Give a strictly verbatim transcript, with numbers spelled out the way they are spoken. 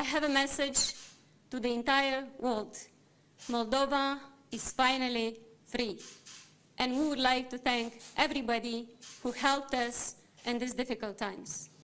I have a message to the entire world. Moldova is finally free. And we would like to thank everybody who helped us in these difficult times.